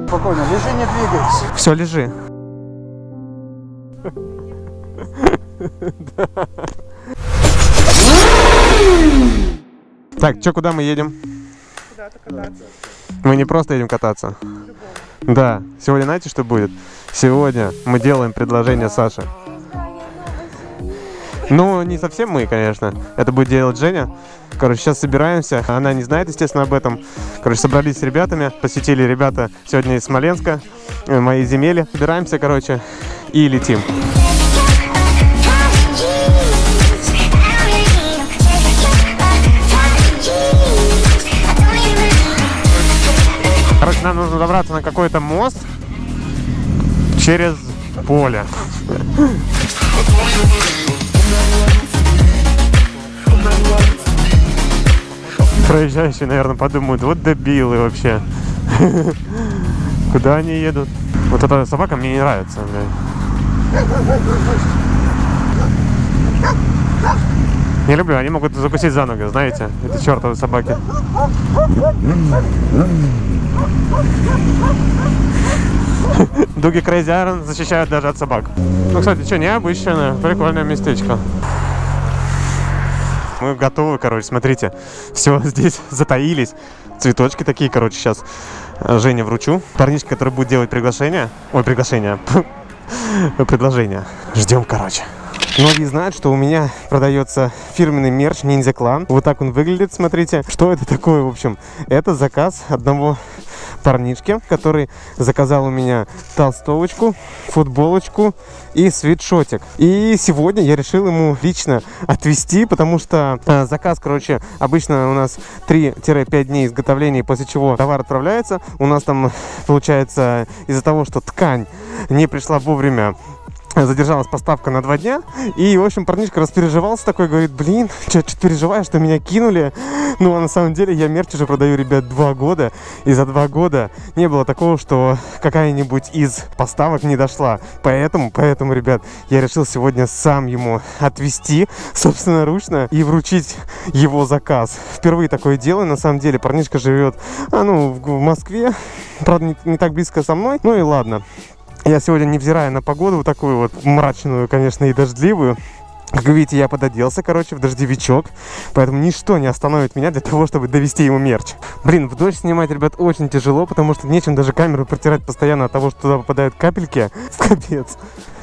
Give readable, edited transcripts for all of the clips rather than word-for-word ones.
Спокойно, лежи, не двигайся. Все, лежи. Так, что, куда мы едем? Куда-то кататься. Мы не просто едем кататься. Да, сегодня знаете, что будет? Сегодня мы делаем предложение Саше. Ну, не совсем мы, конечно. Это будет делать Женя. Короче, сейчас собираемся. Она не знает, естественно, об этом. Короче, собрались с ребятами. Посетили ребята сегодня из Смоленска. Мои земли. Собираемся, короче, и летим. Короче, нам нужно добраться на какой-то мост через поле. Проезжающие, наверное, подумают, вот дебилы вообще. Куда они едут? Вот эта собака мне не нравится. Не люблю, они могут закусить за ноги, знаете? Это чертовы собаки. Дуги Crazy Iron защищают даже от собак. Ну, кстати, что, необычное, прикольное местечко. Мы готовы, короче, смотрите. Все, здесь затаились. Цветочки такие, короче, сейчас Жене вручу. Парнишка, который будет делать приглашение. Ой, приглашение. Предложение. Ждем, короче. Многие знают, что у меня продается фирменный мерч Ниндзя Клан. Вот так он выглядит, смотрите. Что это такое, в общем? Это заказ одного парнишки, который заказал у меня толстовочку, футболочку и свитшотик. И сегодня я решил ему лично отвезти, потому что заказ, короче, обычно у нас 3-5 дней изготовления, после чего товар отправляется. У нас там, получается, из-за того, что ткань не пришла вовремя, задержалась поставка на 2 дня. И, в общем, парнишка распереживался такой, говорит, блин, что-то переживаю, что меня кинули. Ну, а на самом деле я мерч уже продаю, ребят, 2 года. И за 2 года не было такого, что какая-нибудь из поставок не дошла. Поэтому, ребят, я решил сегодня сам ему отвезти собственноручно и вручить его заказ. Впервые такое делаю, на самом деле. Парнишка живет, в Москве. Правда, не так близко со мной. Ну и ладно. Я сегодня, невзирая на погоду, вот такую вот мрачную, конечно, и дождливую, как вы видите, я пододелся, короче, в дождевичок, поэтому ничто не остановит меня для того, чтобы довести ему мерч. Блин, в дождь снимать, ребят, очень тяжело, потому что нечем даже камеру протирать постоянно от того, что туда попадают капельки. Капец.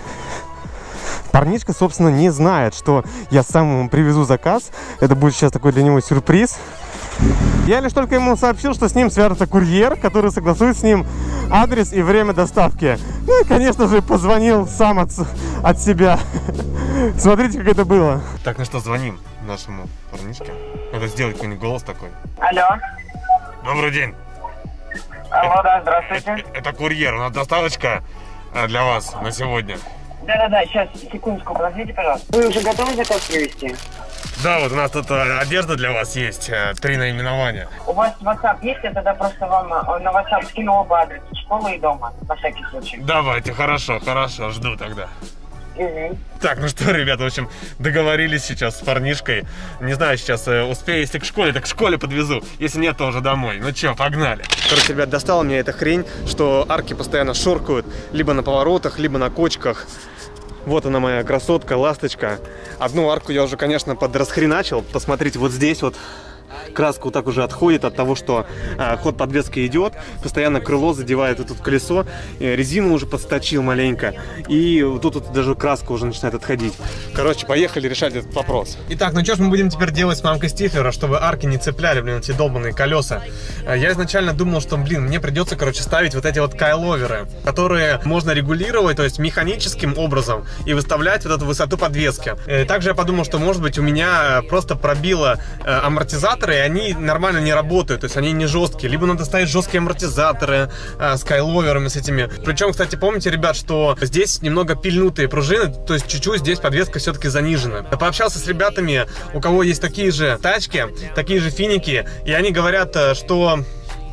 Парнишка, собственно, не знает, что я сам ему привезу заказ. Это будет сейчас такой для него сюрприз. Я лишь только ему сообщил, что с ним свяжется курьер, который согласует с ним адрес и время доставки. Ну и, конечно же, позвонил сам от себя. Смотрите, как это было. Так, ну что, звоним нашему парнишке. Надо сделать какой-нибудь голос такой. Алло. Добрый день. Алло, да, здравствуйте. Это курьер, у нас доставочка для вас на сегодня. Да-да-да, сейчас, секундочку, подождите, пожалуйста. Вы уже готовы заказ привезти? Да, вот у нас тут одежда для вас есть, 3 наименования. У вас WhatsApp есть? Я тогда просто вам на WhatsApp скину оба адреса, школы и дома, на всякий случай. Давайте, хорошо, жду тогда. Угу. Так, ну что, ребята, в общем, договорились сейчас с парнишкой. Не знаю, сейчас успею, если к школе, так к школе подвезу. Если нет, то уже домой. Ну чё, погнали. Короче, ребят, достала мне эта хрень, что арки постоянно шоркают либо на поворотах, либо на кочках. Вот она, моя красотка, ласточка. Одну арку я уже, конечно, подрасхреначил. Посмотрите, вот здесь вот краска вот так уже отходит от того, что ход подвески идет. Постоянно крыло задевает вот тут колесо. Резину уже подсточил маленько. И вот тут даже краска уже начинает отходить. Короче, поехали решать этот вопрос. Итак, ну что ж мы будем теперь делать с мамкой Стифлера, чтобы арки не цепляли, блин, эти долбанные колеса. Я изначально думал, что, блин, мне придется, короче, ставить вот эти вот кайловеры, которые можно регулировать, то есть механическим образом, и выставлять вот эту высоту подвески. Также я подумал, что, может быть, у меня просто пробило амортизаторы, и они нормально не работают, то есть они не жесткие. Либо надо ставить жесткие амортизаторы с кайловерами, с этими. Причем, кстати, помните, ребят, что здесь немного пильнутые пружины, то есть чуть-чуть здесь подвеска все-таки занижена. Я пообщался с ребятами, у кого есть такие же тачки, такие же финики, и они говорят, что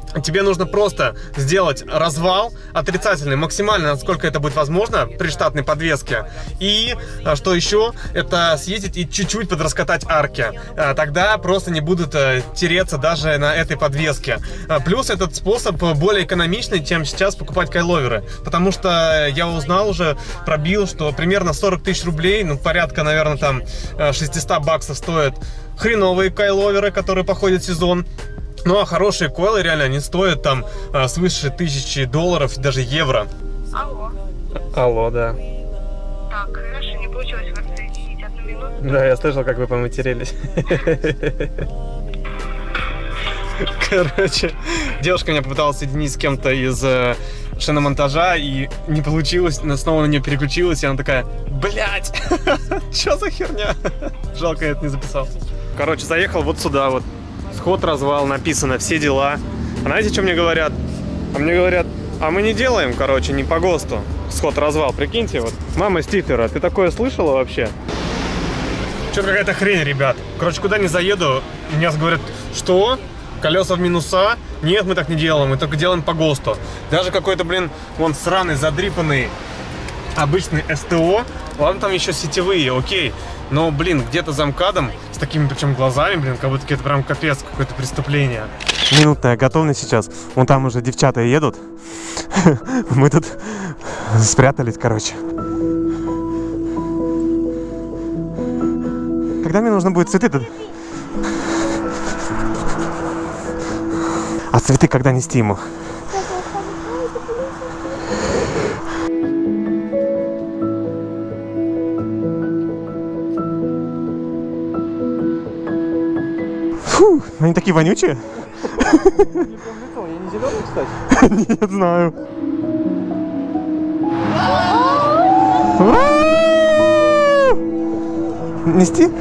тебе нужно просто сделать развал отрицательный, максимально, насколько это будет возможно при штатной подвеске. И что еще, это съездить и чуть-чуть подраскатать арки. Тогда просто не будут тереться даже на этой подвеске. Плюс этот способ более экономичный, чем сейчас покупать кайловеры. Потому что я узнал уже, пробил, что примерно 40 тысяч рублей, ну порядка, наверное, там 600 баксов стоят хреновые кайловеры, которые походят в сезон. Ну а хорошие койлы реально, они стоят там свыше $1000, даже евро. Алло. Алло, да. Так, хорошо, не получилось вас соединить. 1 минуту. Да, я слышал, как вы поматерились. Короче, девушка меня попыталась соединить с кем-то из шиномонтажа, и не получилось, снова на нее переключилась, и она такая: блять, что за херня? Жалко, я это не записал. Короче, заехал вот сюда вот. Сход-развал, написано, все дела. А знаете, что мне говорят? А мне говорят, а мы не делаем, короче, не по ГОСТу сход-развал. Прикиньте, вот. Мама Стифлера, ты такое слышала вообще? Что какая-то хрень, ребят. Короче, куда не заеду, мне говорят, что? Колеса в минуса? Нет, мы так не делаем, мы только делаем по ГОСТу. Даже какой-то, блин, вон сраный, задрипанный обычный СТО. Ладно, там еще сетевые, окей. Но, блин, где-то за МКАДом, с такими причем глазами, блин, как будто это прям капец, какое-то преступление. Минутная готовность сейчас. Вон там уже девчата едут. Мы тут спрятались, короче. Когда мне нужно будет цветы-то? А цветы когда нести ему? Фу, они такие вонючие. Я не зеленый, кстати? Нет, знаю. Нести?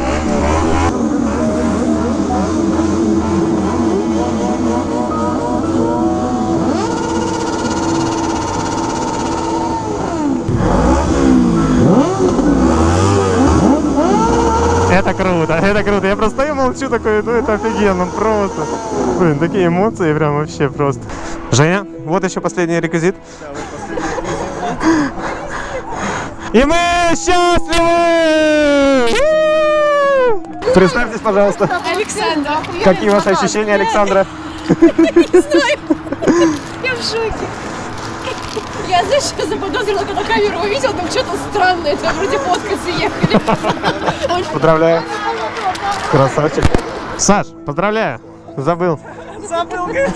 Это круто, это круто. Я просто стою, молчу такой, ну это офигенно, просто. Блин, такие эмоции прям вообще просто. Женя, вот еще последний реквизит. Да, вот последний реквизит. И мы счастливы! Представьтесь, пожалуйста. Александра. Какие ваши ощущения, Александра? Не знаю. Я в шоке. Я, знаешь, заподозрила, когда камеру увидела, там что-то странное, это вроде фоткаться ехали. Поздравляю. Красавчик. Саш, поздравляю. Забыл. Забыл, говорит.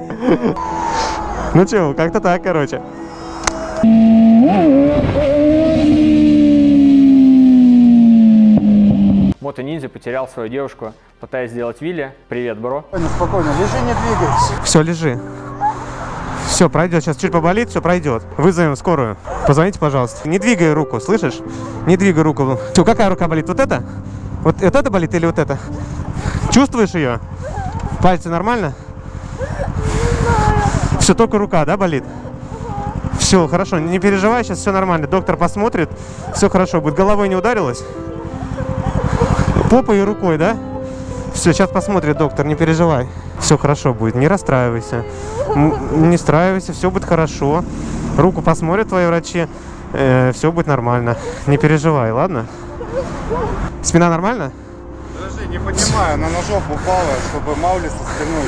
Ну чё, как-то так, короче. Мото Ниндзя потерял свою девушку, пытаясь сделать вилли. Привет, бро. Спокойно, спокойно. Лежи, не двигайся. Все, лежи. Все, пройдет. Сейчас чуть поболит, все пройдет. Вызовем скорую. Позвоните, пожалуйста. Не двигай руку, слышишь? Не двигай руку. Все, какая рука болит? Вот эта? Вот это болит или вот это? Чувствуешь ее? Пальцы нормально? Все, только рука, да, болит? Все, хорошо, не переживай, сейчас все нормально. Доктор посмотрит, все хорошо будет. Головой не ударилась? Попой и рукой, да? Все, сейчас посмотрит доктор, не переживай. Все хорошо будет, не расстраивайся. Не расстраивайся, все будет хорошо. Руку посмотрят твои врачи, все будет нормально. Не переживай, ладно? Спина нормально? Подожди, не поднимай, она на жопу упала, чтобы мало ли со спиной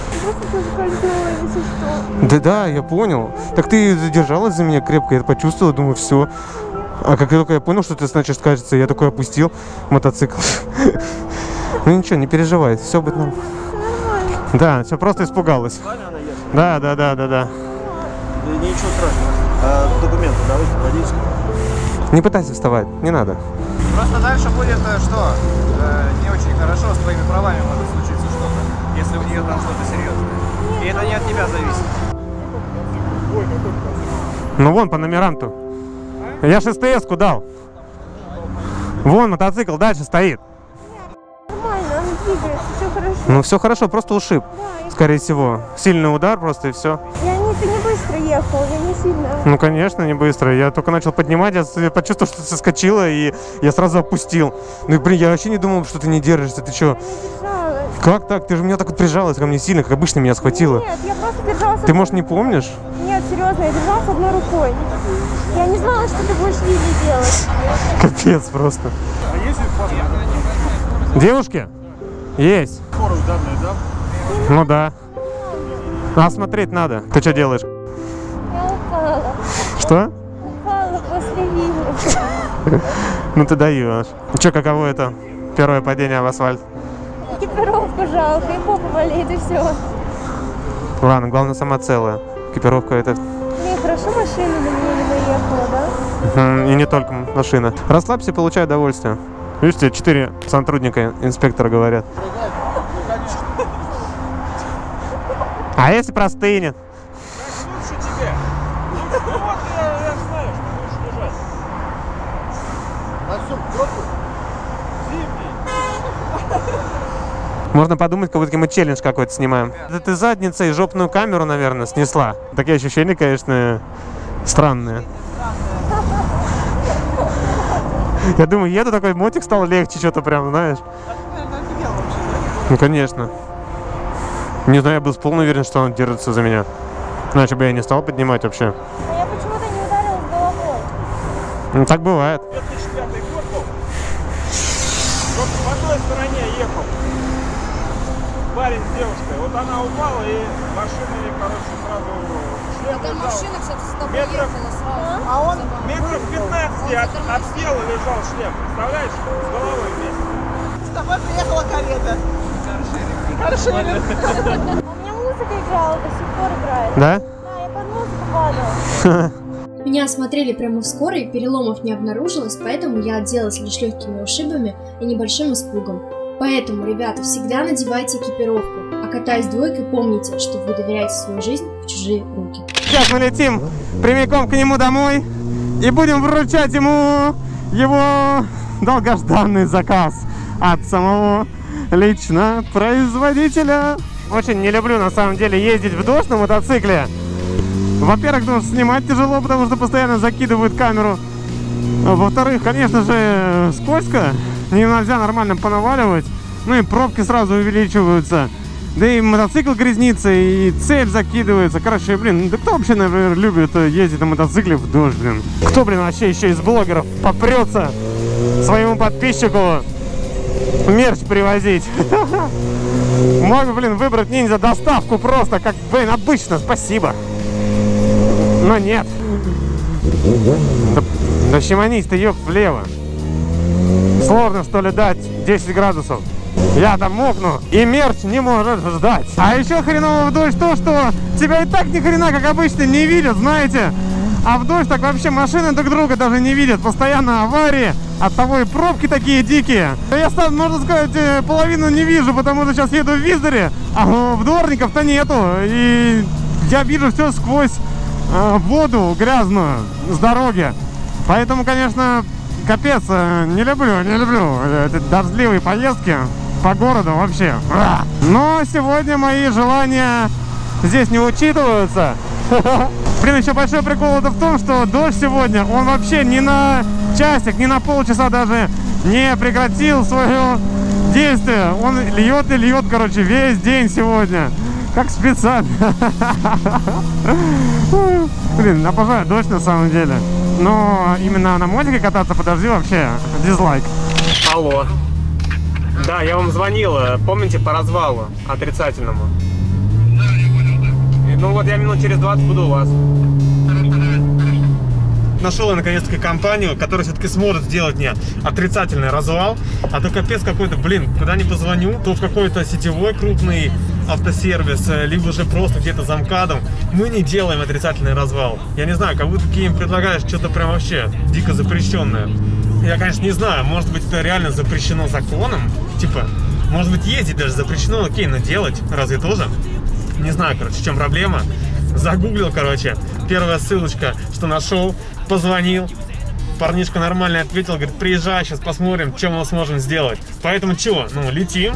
что-то. Да, я понял. Так ты задержалась за меня крепко, я почувствовал, думаю, все. А как только я понял, что ты, значит, кажется, я такой опустил мотоцикл. Ну ничего, не переживай, все будет нормально. Да, все, просто испугалась. Да. Ничего страшного. Документы давайте, водительские. Не пытайся вставать, не надо. Просто дальше будет что? Не очень хорошо, с твоими правами может случиться что-то, если у нее там что-то серьезное. И это не от тебя зависит. Ну вон по номерам-то. Я же СТС-ку дал. Вон мотоцикл дальше стоит. Нормально, он двигается, все хорошо. Ну все хорошо, просто ушиб. Скорее всего. Сильный удар просто и все. Ты не быстро ехал, я не сильно. Ну конечно, не быстро. Я только начал поднимать, я почувствовал, что ты соскочила, и я сразу опустил. Ну и блин, я вообще не думал, что ты не держишься. Ты что? Как так? Ты же меня так вот прижалась ко мне сильно, как обычно меня схватила. Нет, я просто держалась... Ты, может, не помнишь? Нет, серьезно, я держалась одной рукой. Я не знала, что ты будешь Вилли делать. Капец просто. А есть паспорт? Девушки? Есть. Скорость данные, да? Ну да. А смотреть надо. Ты что делаешь? Я упала. Что? Упала после Вилли. Ну ты даешь. Че, каково это? Первое падение в асфальт. Экипировку жалко, и попа болит, и все. Ладно, главное сама целая. Экипировка это... Мне хорошо машина на меня не наехала, да? И не только машина. Расслабься, получай удовольствие. Видишь, тебе 4 сотрудника инспектора говорят. А если простынет? Лучше тебе. Ну вот я знаю, что будешь лежать. А все, пробуй. Зимний. Можно подумать, как будто мы челлендж какой-то снимаем. Это ты задницей жопную камеру, наверное, снесла. Такие ощущения, конечно, странные. Я думаю, еду такой, мотик стал легче, что-то прям, знаешь. Ну, конечно. Не знаю, я был полный уверен, что он держится за меня. Иначе бы я не стал поднимать вообще. А я почему-то не ударилась головой. Ну, так бывает. 2005 год был. Вот по той стороне ехал парень с девушкой. Вот она упала, и машина ей, короче, сразу шлем лежал. кстати, с Метров, А он метров 15 от тела лежал шлем. Представляешь? С головой вместе. с тобой приехала карета. Каршеринг. У меня музыка играла, до сих пор играет. Да? Да, я под музыку падала. Меня осмотрели прямо в скорой, переломов не обнаружилось, поэтому я отделалась лишь легкими ушибами и небольшим испугом. Поэтому, ребята, всегда надевайте экипировку, а катаясь двойкой, помните, что вы доверяете свою жизнь в чужие руки. Сейчас мы летим прямиком к нему домой и будем вручать ему его долгожданный заказ от самого лично производителя. Очень не люблю на самом деле ездить в дождь на мотоцикле. Во-первых, потому что снимать тяжело, потому что постоянно закидывают камеру. Во-вторых, конечно же, скользко, нельзя нормально понаваливать. Ну и пробки сразу увеличиваются. Да и мотоцикл грязнится, и цепь закидывается. Короче, блин, да кто вообще, например, любит ездить на мотоцикле в дождь, блин? Кто, блин, вообще еще из блогеров попрется своему подписчику мерч привозить? Мог бы, блин, выбрать ниндзя доставку просто, как, блин, обычно, спасибо. Но нет. Да щеманись ты, ёб, влево. Сложно, что ли, дать 10 градусов. Я там мокну, и мерч не может ждать. А еще хреново в дождь то, что тебя и так ни хрена, как обычно, не видят, знаете. А в дождь так вообще машины друг друга даже не видят. Постоянно аварии, оттого и пробки такие дикие. Я, можно сказать, половину не вижу, потому что сейчас еду в Визоре, а в дворников-то нету. И я вижу все сквозь воду грязную с дороги. Поэтому, конечно, капец, не люблю эти дождливые поездки по городу вообще. Но сегодня мои желания здесь не учитываются. Блин, еще большой прикол это в том, что дождь сегодня, он вообще ни на часик, ни на полчаса даже не прекратил свое действие. Он льет и льет, короче, весь день сегодня. Как специально. Блин, обожаю дождь на самом деле. Но именно на мотике кататься по дождю вообще дизлайк. Алло. Да, я вам звонил, помните, по развалу отрицательному? Да, я понял, да. Ну вот я минут через 20 буду у вас. Нашел я наконец-таки компанию, которая все-таки сможет сделать мне отрицательный развал. А то капец какой-то, блин, куда ни позвоню, то в какой-то сетевой крупный автосервис, либо же просто где-то за МКАДом, мы не делаем отрицательный развал. Я не знаю, как будто ты им предлагаешь что-то прям вообще дико запрещенное. Я, конечно, не знаю, может быть, это реально запрещено законом. Типа, может быть, ездить даже запрещено, окей, но делать разве тоже? Не знаю, короче, в чем проблема. Загуглил, короче, первая ссылочка, что нашел, позвонил. парнишка нормально ответил, говорит, приезжай, сейчас посмотрим, что мы сможем сделать. Поэтому чего? Ну, летим.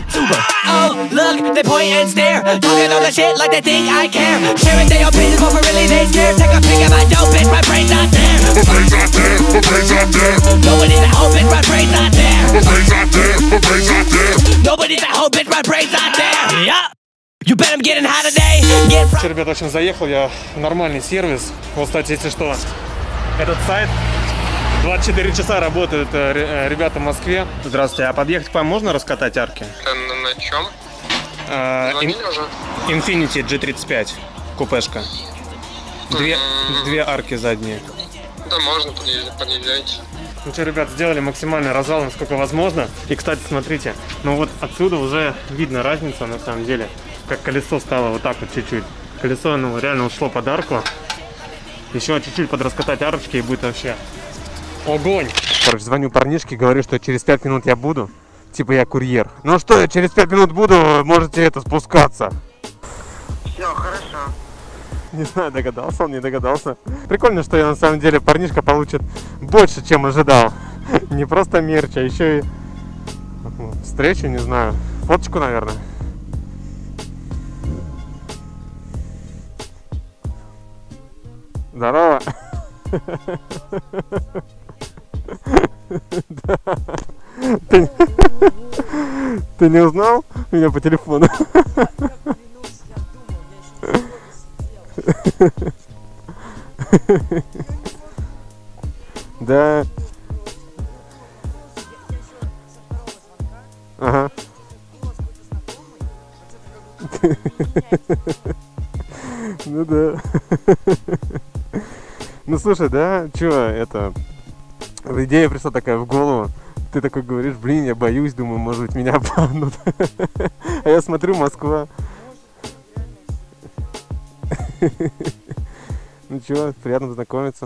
Ребят, в общем, заехал я в нормальный сервис. Вот, кстати, если что, этот сайт 24 часа работают ребята в Москве. Здравствуйте, а подъехать к вам можно раскатать арки? На чем? Звонили уже? Infiniti G35, купешка. Две арки задние. Да, можно, подъезжайте. Ну что, ребят, сделали максимальный развал, насколько возможно. И, кстати, смотрите, ну вот отсюда уже видно разницу, на самом деле. Как колесо стало вот так вот чуть-чуть. Колесо, ну, реально ушло под арку. Еще чуть-чуть подраскатать арочки и будет вообще огонь. Короче, звоню парнишке, говорю, что через 5 минут я буду. Типа я курьер. Ну что, я через 5 минут буду, можете это спускаться. Все, хорошо. Не знаю, догадался он, не догадался. Прикольно, что я на самом деле парнишка получит больше, чем ожидал. Не просто мерч, а еще и встречу, не знаю. Фоточку, наверное. Здорово. Ты не узнал меня по телефону? Да. Ага. Ну да. Ну слушай, да, чё, это... Идея пришла такая в голову. Ты такой говоришь, блин, я боюсь, думаю, может быть, меня обманут. А я смотрю, Москва. Ну чё, приятно познакомиться.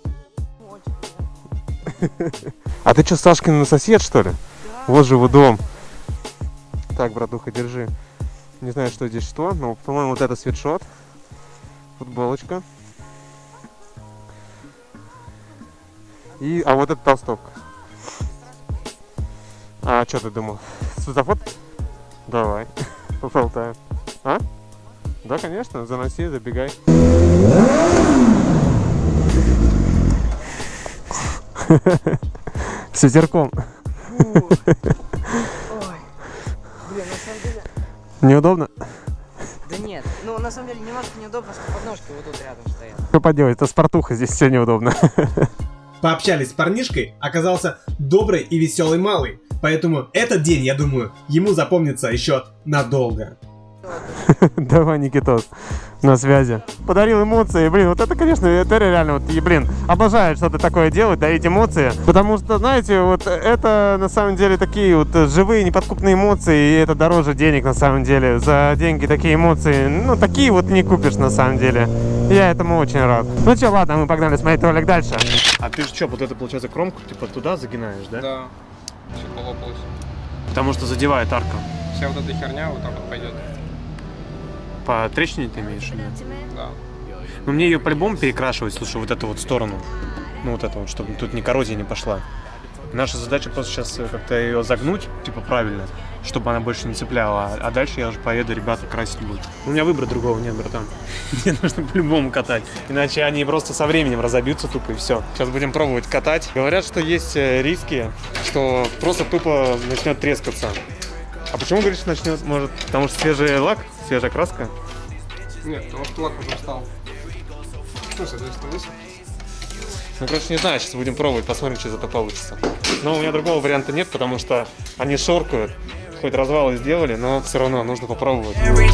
А ты что, Сашкин сосед, что ли? Вот же его дом. Так, братуха, держи. Не знаю, что здесь что, но, по-моему, вот это свитшот. Футболочка. А вот это толстовка. А что ты думал? Светофот? Давай, поболтаем. А? Да, конечно, заноси, забегай. С ветерком. Ой, блин, на самом деле... Неудобно? Да нет, ну на самом деле немножко неудобно, что подножки вот тут рядом стоят. Что поделать, это спортуха, здесь все неудобно. Пообщались с парнишкой, оказался добрый и веселый малый. Поэтому этот день, я думаю, ему запомнится еще надолго. Давай, Никитос, на связи. Подарил эмоции, блин, вот это, конечно, это реально, вот, и, блин, обожаю что-то такое делать, дарить эмоции, потому что, знаете, вот это, на самом деле, такие вот живые, неподкупные эмоции, и это дороже денег, на самом деле, за деньги такие эмоции, ну, такие вот не купишь, на самом деле, я этому очень рад. Ну что, ладно, мы погнали смотреть ролик дальше. А ты же что, вот это, получается, кромку, типа, туда загинаешь, да? Да, все полопалось. Потому что задевает арка. Вся вот эта херня вот так вот пойдет. По трещине ты имеешь в виду? Да. Ну мне ее по-любому перекрашивать, слушай, вот эту вот сторону. Ну вот это вот, чтобы тут ни коррозия не пошла. Наша задача просто сейчас как-то ее загнуть, типа правильно, чтобы она больше не цепляла. А дальше я уже поеду, ребята красить будут. У меня выбора другого нет, братан. Мне нужно по-любому катать. Иначе они просто со временем разобьются тупо и все. Сейчас будем пробовать катать. Говорят, что есть риски, что просто тупо начнет трескаться. А почему, говоришь, начнет? Может, потому что свежий лак, свежая краска? Нет, потому что лак уже встал. Ну, соответственно, высох. Ну, короче, не знаю, сейчас будем пробовать, посмотрим, что из этого получится. Но у меня другого варианта нет, потому что они шоркают. Хоть развалы сделали, но все равно нужно попробовать.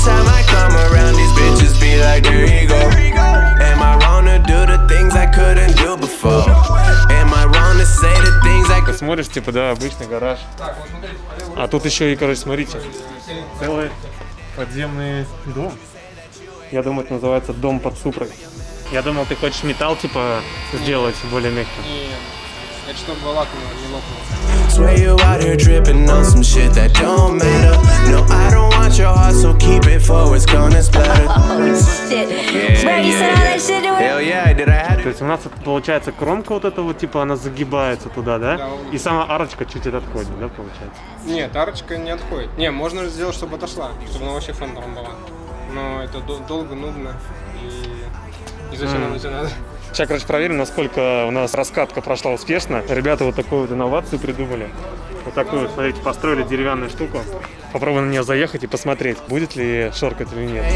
Ты смотришь, типа, да, обычный гараж. А тут еще и, короче, смотрите, целый подземный дом. Я думаю, это называется дом под Супрой. Я думал, ты хочешь металл, типа, сделать более мягким. Нет, это чтобы лак не лопнул. Swear you out here tripping on some shit that don't matter. No, I don't want your heart, so keep it for it's gonna splatter. Oh shit. Bro, you said all that shit to her? Hell yeah, did I have to? То есть у нас получается кромка вот эта вот, типа она загибается туда, да? Да. И сама арочка чуть отходит, да, получается? Нет, арочка не отходит. Не, можно сделать, чтобы отошла, чтобы она вообще фронтом была. Но это долго, нудно и зачем оно тебе надо? Сейчас, короче, проверим, насколько у нас раскатка прошла успешно. Ребята вот такую вот инновацию придумали. Вот такую вот, смотрите, построили деревянную штуку. Попробуем на нее заехать и посмотреть, будет ли шоркать или нет.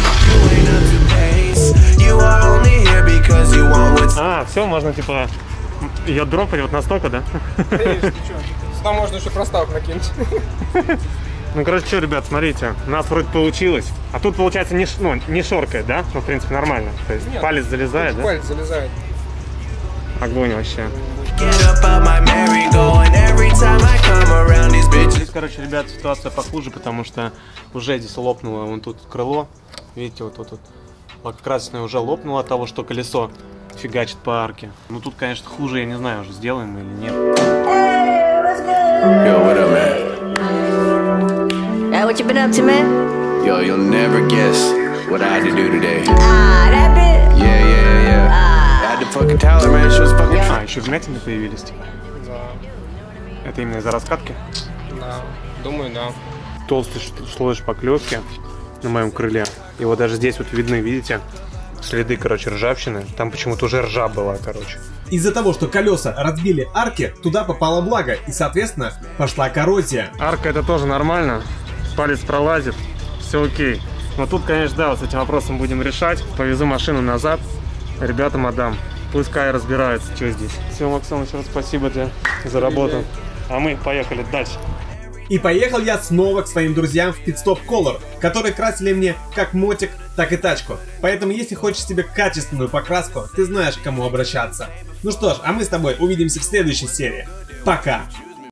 А, все, можно типа ее дропать вот настолько, да? Там можно еще проставку накинуть. Ну, короче, что, ребят, смотрите, у нас вроде получилось. А тут, получается, не шоркает, да? Ну, в принципе, нормально. То есть нет, палец залезает, да? Палец залезает. Огонь вообще. Здесь, короче, ребят, ситуация похуже, потому что уже здесь лопнуло вон тут крыло. Видите, вот тут лакокрасочное уже лопнуло от того, что колесо фигачит по арке. Ну, тут, конечно, хуже, я не знаю, уже сделаем или нет. Yo, what up, man? Hey, what you been up to, man? Yo, you'll never guess what I had to do today. That bit? Yeah. I had to fucking tell her, man. She was fucking... А, еще вмятины появились, типа? Да. Это именно из-за раскатки? Да, думаю, да. Толстый слой шпаклевки на моем крыле. И вот даже здесь вот видны, видите, следы, короче, ржавчины. Там почему-то уже ржа была, короче. Из-за того, что колеса разбили арки, туда попала влага и, соответственно, пошла коррозия. Арка это тоже нормально, палец пролазит, все окей. Но тут, конечно, да, вот с этим вопросом будем решать. Повезу машину назад, ребятам отдам. Пускай разбираются, что здесь. Все, Максон, еще раз спасибо тебе за работу. А мы поехали дальше. И поехал я снова к своим друзьям в Pitstop Color, которые красили мне как мотик, так и тачку. Поэтому, если хочешь себе качественную покраску, ты знаешь, к кому обращаться. Ну что ж, а мы с тобой увидимся в следующей серии. Пока!